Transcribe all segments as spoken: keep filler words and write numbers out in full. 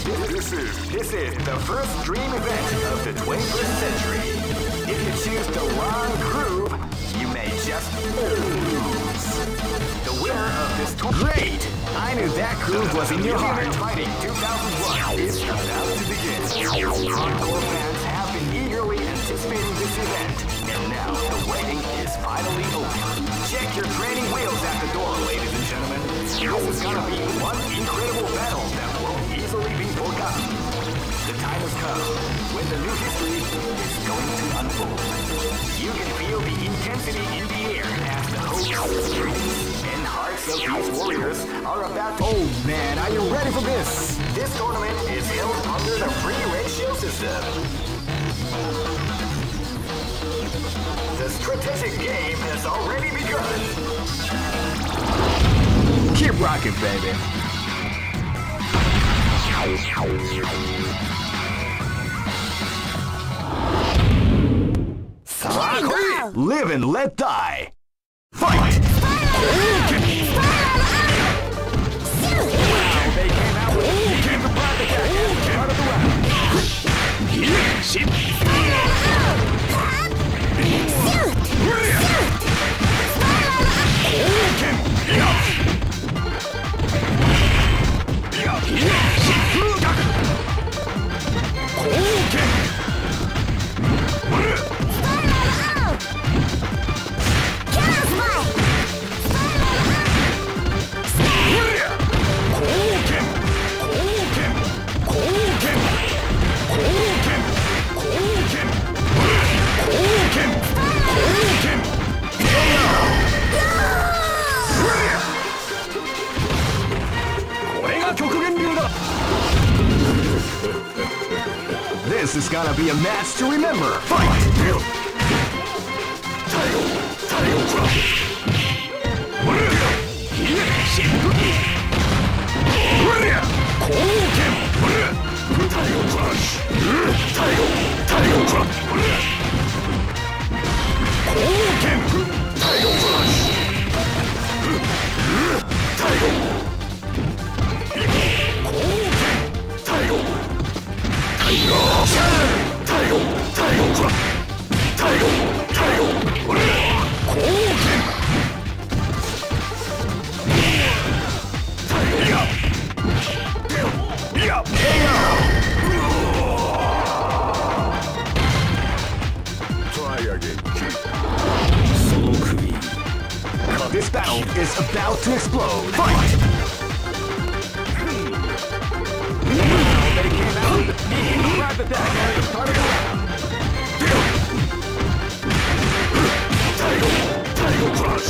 This is, this is the first dream event of the twenty-first century. If you choose the wrong groove, you may just lose. The winner of this tournament. Great! I knew that groove was in your heart. Fighting two thousand one is about to begin. Hardcore fans have been eagerly anticipating this event, and now the waiting is finally over. Check your training wheels at the door, ladies and gentlemen. This is gonna be one incredible battle that won't easily be forgotten. The time has come when the new history is going to unfold. You can feel the intensity in the air as the hopes, dreams, and hearts of these warriors are about to... Oh man, are you ready for this? This tournament is held under the free ratio system. The strategic game has already begun. Keep rocking, baby. Live and let die. Fight! Wow, they came out with a sneaky surprise attack at the start of the round. This is gonna be a match to remember. Fight! This battle is about to explode. Fight! They came out with a sneaky surprise attack at the start of the round. Tiger Crush!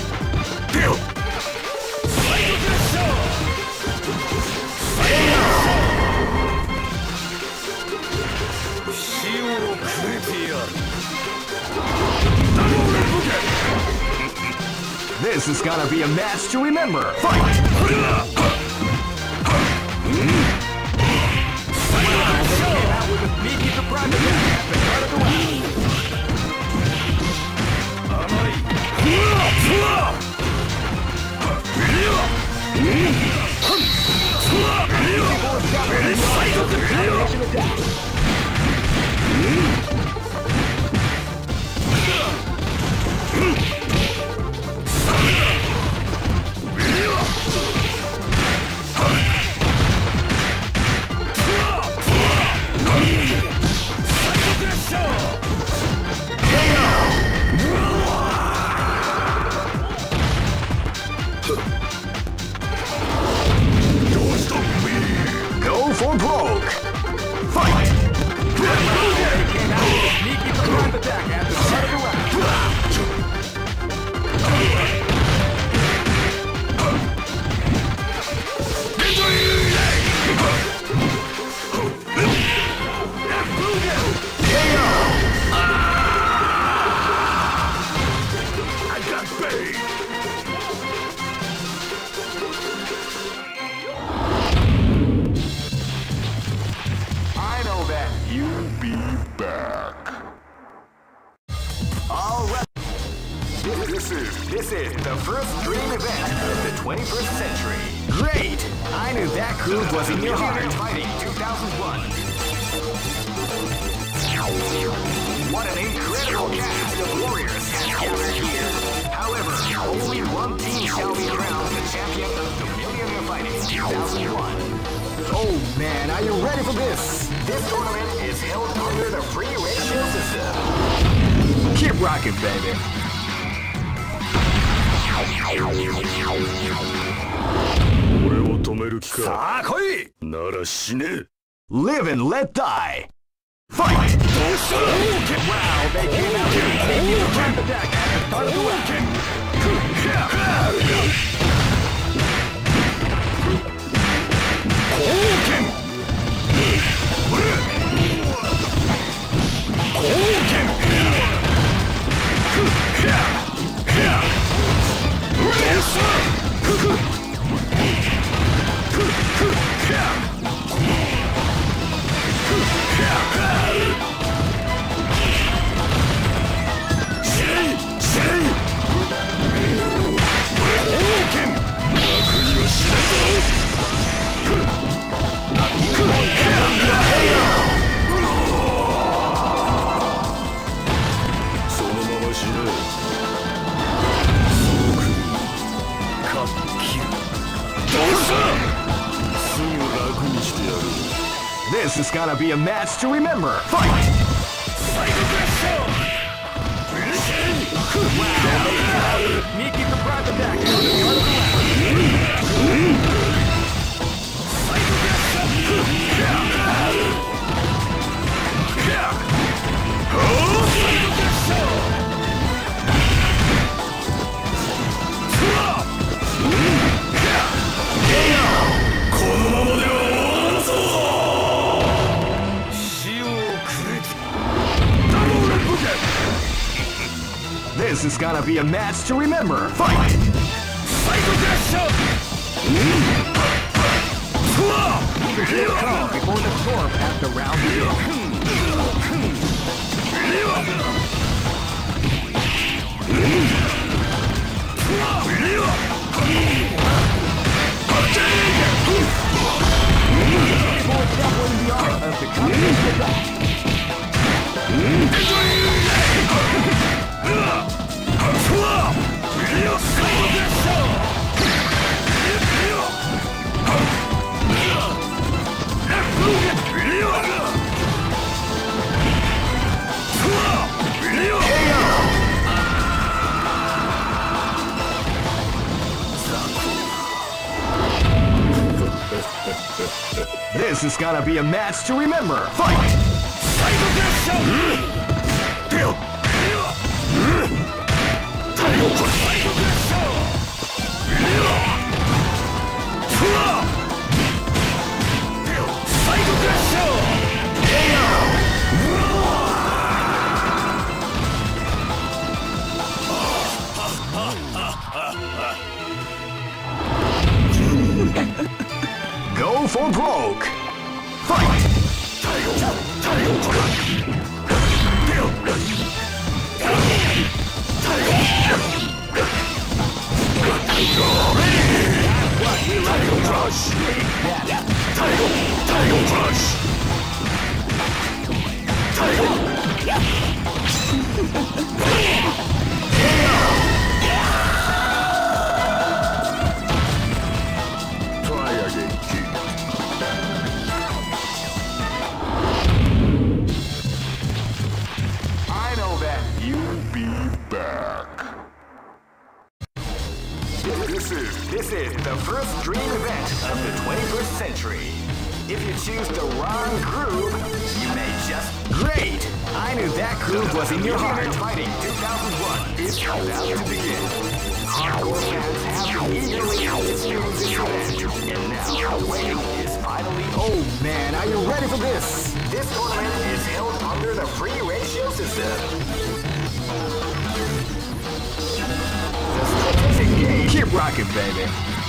This is gonna be a match to remember. Fight! Wow, they came out with a sneaky surprise attack at the start of the round. Go for broke! Fight! They came out with a sneaky surprise attack at the start of the round. I got bait! You'll be back. All right. This is this is the first dream event of the twenty-first century. Great! I knew that crew groove was in your heart. Fighting two thousand one. What an incredible cast of warriors has gathered here. However, only one team shall be crowned the champion of the Millionaire Fighting two thousand one. Oh man, are you ready for this? This tournament is held under the free ratio system. Keep rocking, baby. Live and let die. Fight! Wow, they came out here taking the trap attack at the start of the round. This is gonna be a match to remember. Fight! Wow, Miki surprise attack. This is gonna be a match to remember. Fight! Here it comes before the storm at the round This is gonna be a match to remember. Fight! Go for broke. Fight! Tiger Crush! Tiger! Tiger Crush! Tiger! Try again, kid. I know that you'll be back. This is, this is the first dream event of the twenty-first century. If you choose the wrong groove, you may just... Great! I knew that groove was in your heart. Fighting two thousand one is about to begin. Hardcore fans have been eagerly anticipating this event, and now the waiting is finally... Oh man, are you ready for this? This tournament is held under the free ratio system. Keep rocking, baby.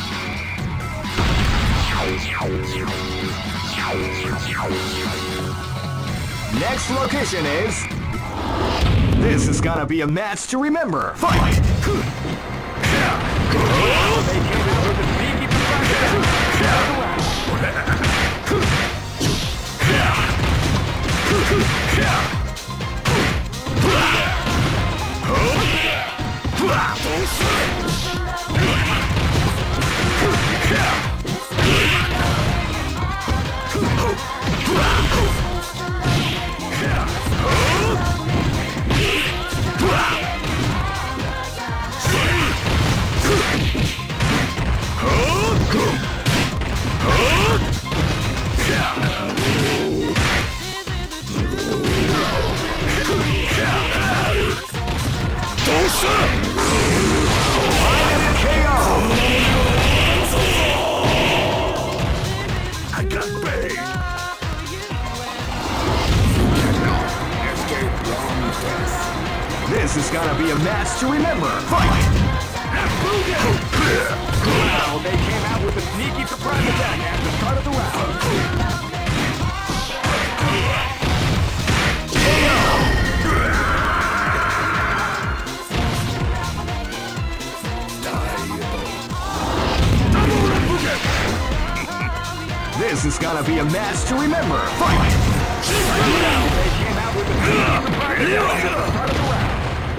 Next location is... This is gonna be a match to remember. Fight! They came in with a sneaky surprise. This is gonna be a match to remember. Fight! Wow, they came out with a sneaky surprise attack at the start of the round. This is gonna be a match to remember. Fight! Wow, they came out with a sneaky surprise attack at the start of the round.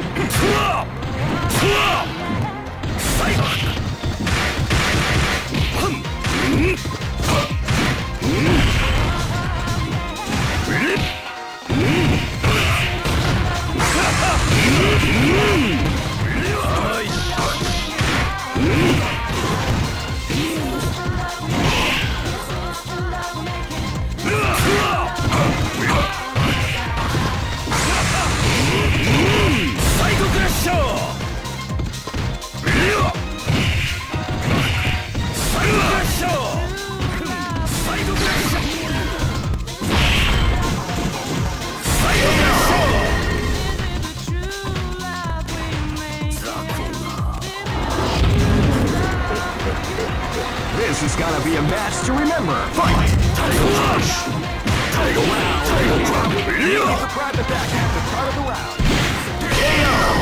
This is gonna be a match to remember. Fight! Tiger Rush! Tiger Wow! Tiger Drop! He's a private attack at the start of the round. K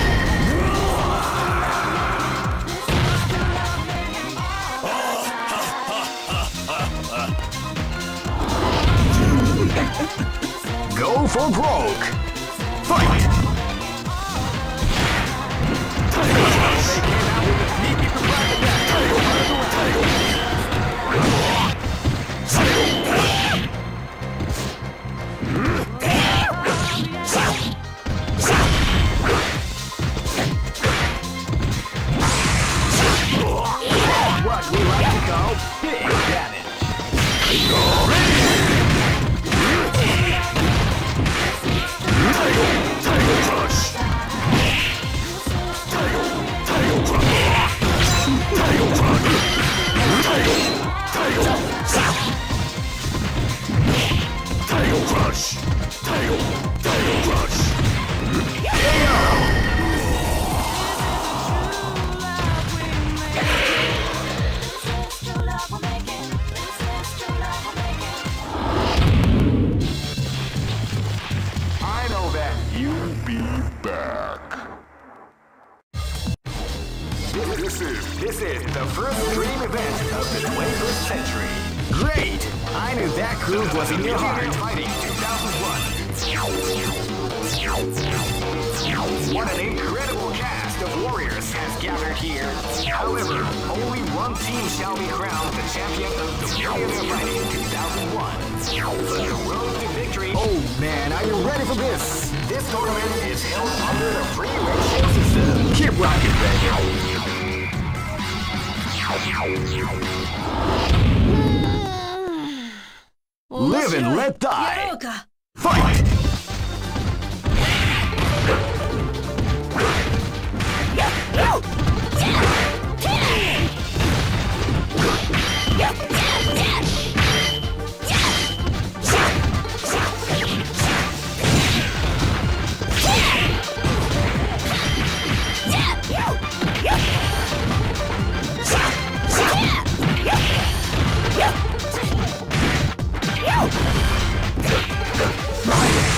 O! Go for broke! Fight! Tiger Rush! They came out with a sneaky surprise attack. Tiger Rush! Tiger What we like to call big damage. Tiger Crush. Tiger, Tiger Crush. Tiger Crush. Tiger, Tiger, Tiger Crush. Tiger, Tiger Crush. I know that you'll be back. This is this is the first dream event of the twenty-first century. Great! I knew that groove was in your heart. Fighting two thousand one. What an incredible cast of warriors has gathered here. However, only one team shall be crowned the champion of the Millionaire Fighting two thousand one. But the road to victory. Oh man, are you ready for this? This tournament is held under the free ratio system. Keep rocking, baby. Live and let die. Fight! Right.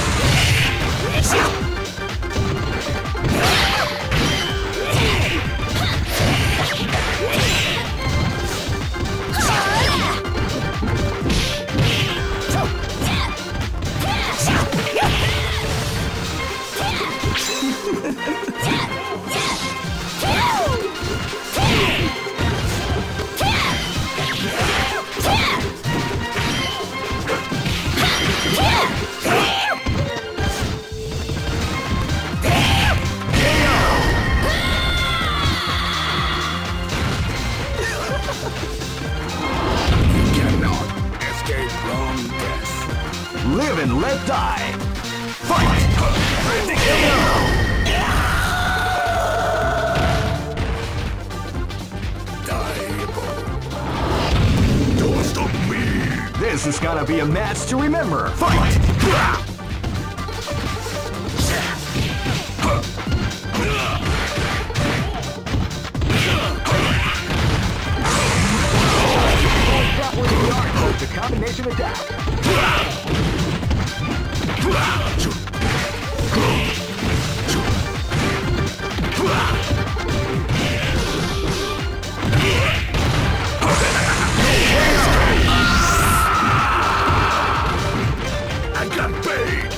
Live and let die. Fight! Don't stop me! This is gonna be a match to remember. Fight! The combination attack. I got paid.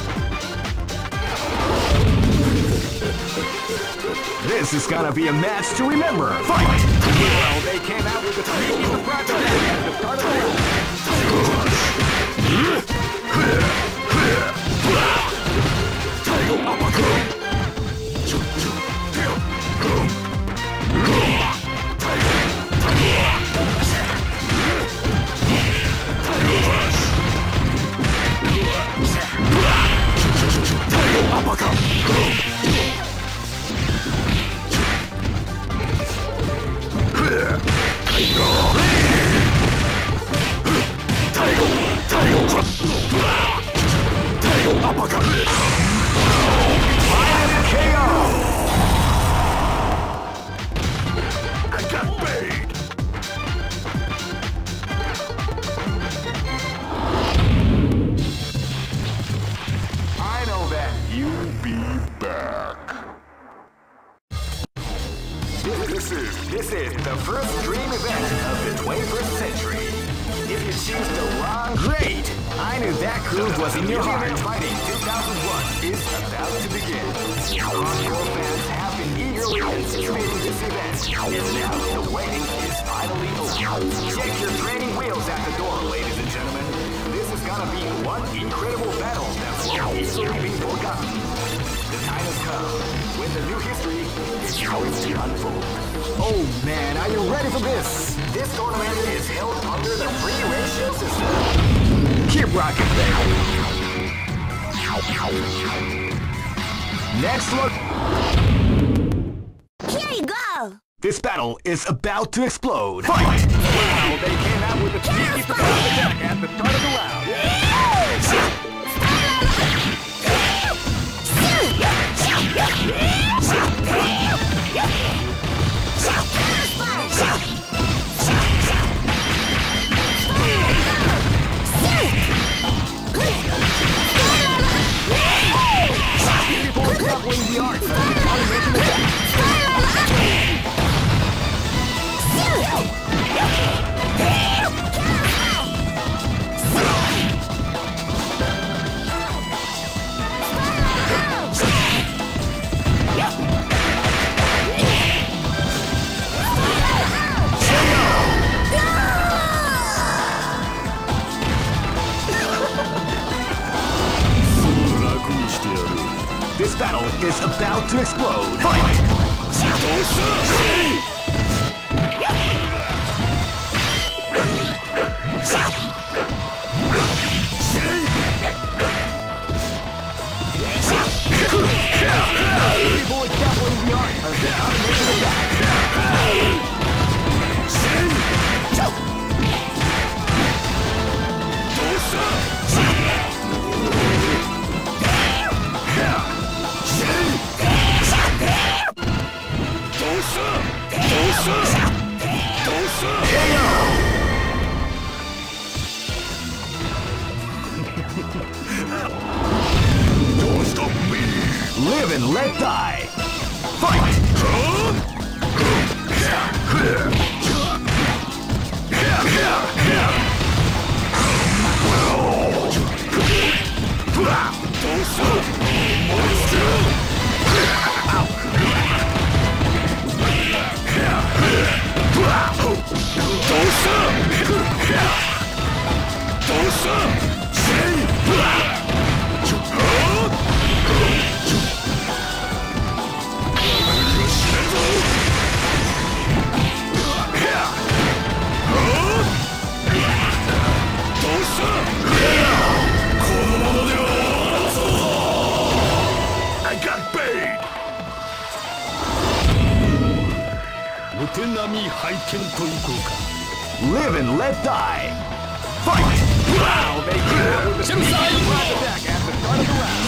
This is gonna be a match to remember. Fight! Well, they came out with a sneaky surprise attack at the start of the round. This is the first dream event of the twenty-first century. If you choose the wrong, great! I knew that groove was in your heart. Fighting two thousand one is about to begin. Hardcore fans have been eagerly anticipating this event, and now the waiting is finally over. Check your training wheels at the door, ladies and gentlemen. This is gonna be one incredible battle that won't easily be forgotten. The time has come when the new history is going to unfold. Oh man, are you ready for this? This tournament is held under the free ratio system. Keep rocking, baby. Next look. Here you go. This battle is about to explode. Fight! Wow, they came out with a sneaky surprise attack at the start of the round. The art of the combination attack. This battle is about to explode. Fight! People are definitely the art of the combination attack. Don't stop me! Live and let die! Fight! Live and let die. Fight! Wow, they came out with a surprise attack at the start of the round.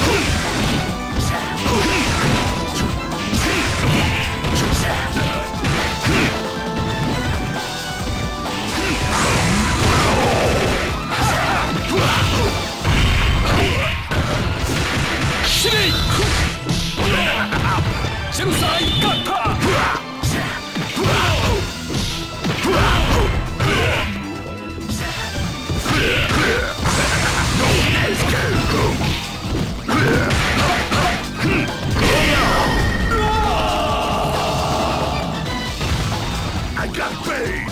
I got paid!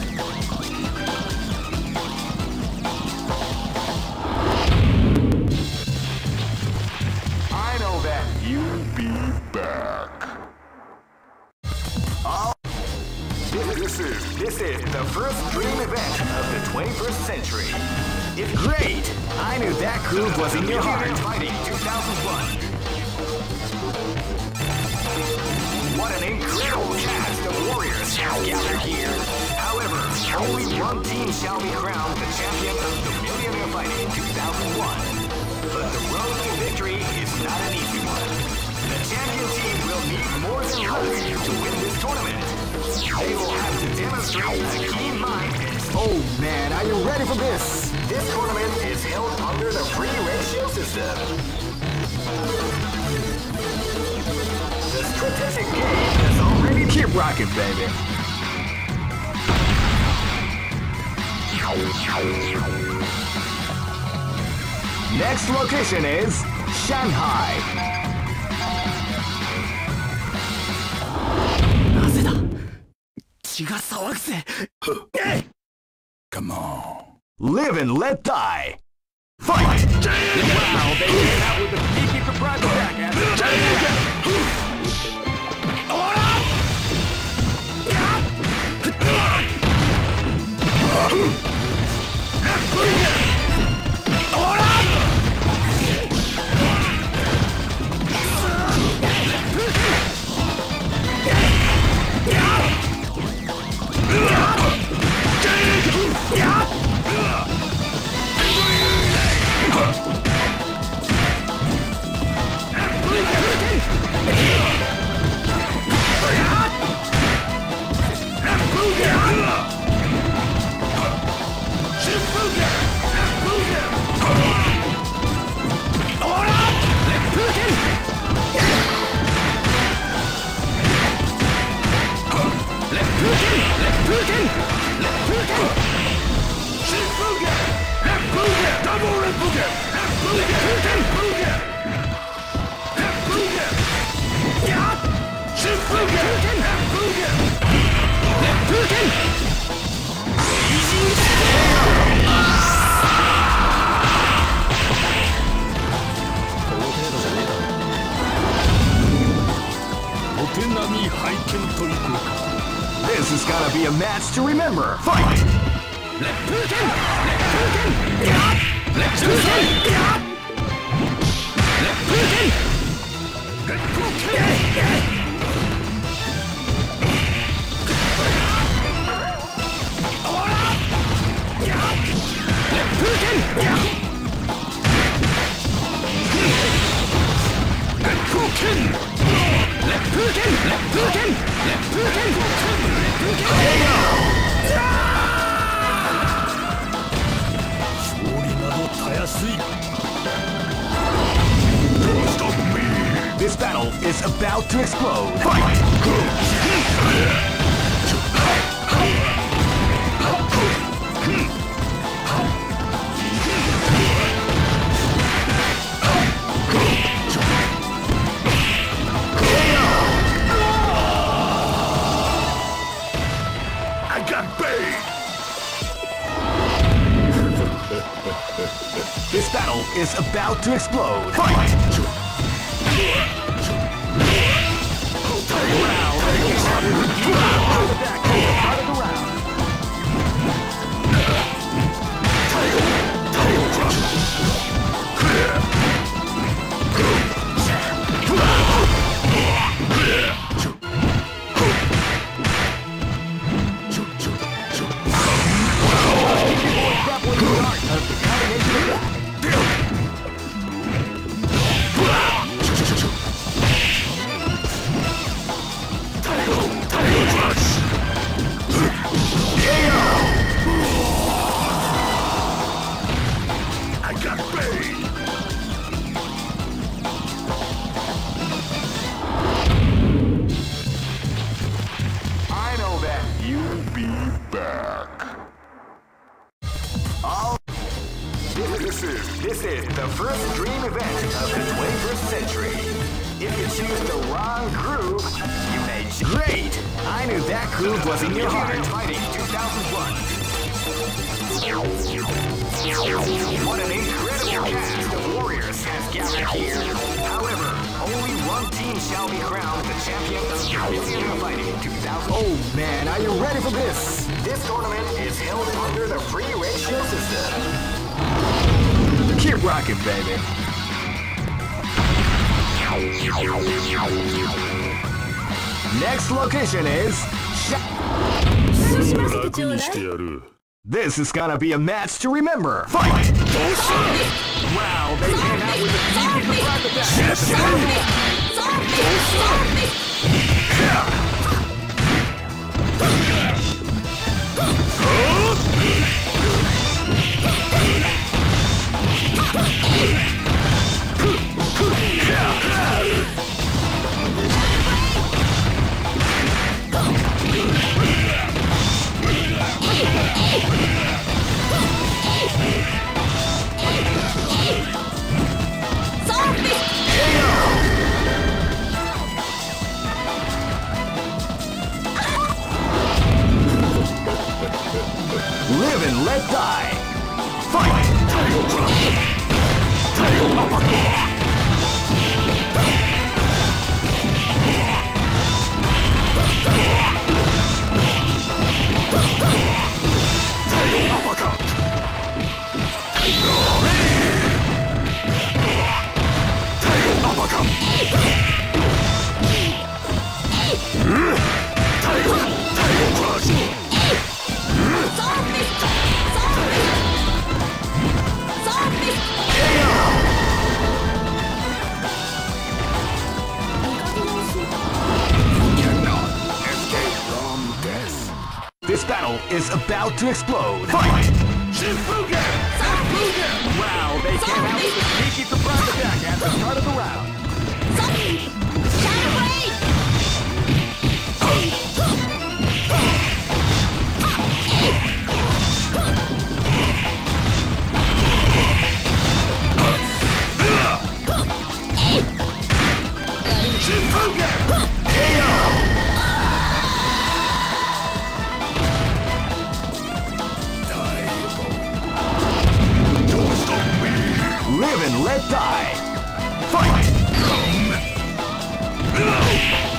I know that you'll be back. Oh, this, this is this is the first dream event of the twenty-first century. It's great. I knew that groove was in your heart. Fighting two thousand one. What an incredible cast of warriors has gathered here. However, only one team shall be crowned the champion of the Millionaire Fighting two thousand one. But the road to victory is not an easy one. The champion team will need more than luck to win this tournament. They will have to demonstrate a keen mind and... Oh man, are you ready for this? This tournament is held under the free ratio system. The strategic game has already... Keep rocking, baby. Next location is Shanghai. Come on. Live and let die. Fight! Wow, they came out with a sneaky surprise attack at the This is gonna be a match to remember. Fight! This battle is about to explode. Fight! I got paid! This battle is about to explode. Fight! paid! I know that You'll be back. all. This is this is the first dream event of the twenty-first century. If you choose the wrong groove, you may. Great! I knew that groove was in your heart. Fighting two thousand one. What an incredible cast of warriors has gathered here. However, only one team shall be crowned the champion of Millionaire Fighting two thousand. Oh man, are you ready for this? This tournament is held under the free ratio system. Keep rocking, baby. Next location is Sha- This is gonna be a match to remember. Fight! Wow, they came out with a sneaky surprise attack. Live and let die. Fight! This battle is about to explode. Fight! Shifugen! Shifugen! Wow, they came out with a sneaky surprise attack at the start of the round. Shadow Blade! Live and let die. Fight!